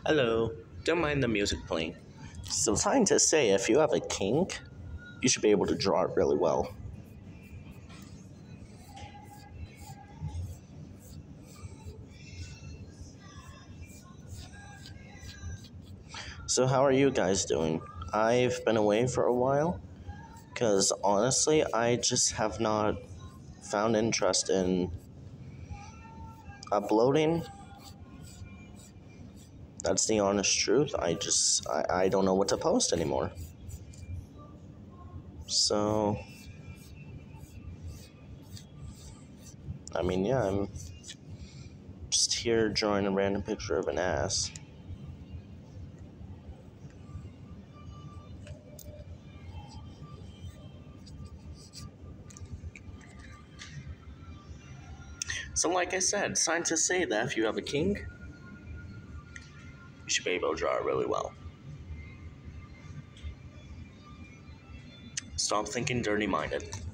Hello, don't mind the music playing. So, scientists say if you have a kink, you should be able to draw it really well. So, how are you guys doing? I've been away for a while because honestly, I just have not found interest in uploading. That's the honest truth. I don't know what to post anymore. So, yeah, I'm just here drawing a random picture of an ass. So, like I said, scientists say that if you have a kink, you should be able to draw it really well. Stop thinking dirty minded.